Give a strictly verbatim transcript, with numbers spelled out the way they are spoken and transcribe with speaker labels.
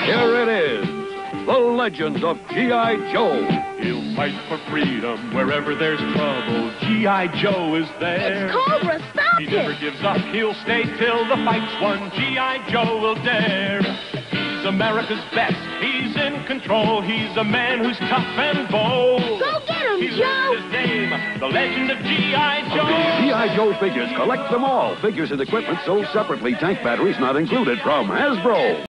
Speaker 1: Here it is, the legend of G I. Joe.
Speaker 2: He'll fight for freedom wherever there's trouble. G I. Joe is there.
Speaker 3: It's Cobra, stop
Speaker 2: He
Speaker 3: it!
Speaker 2: never gives up, he'll stay till the fight's won. G I. Joe will dare. He's America's best, he's in control. He's a man who's tough and bold.
Speaker 3: Go get him,
Speaker 2: He
Speaker 3: Joe!
Speaker 2: lives his name, the legend of G I. Joe.
Speaker 1: G I. Joe figures, collect them all. Figures and equipment sold separately, tank batteries not included, from Hasbro.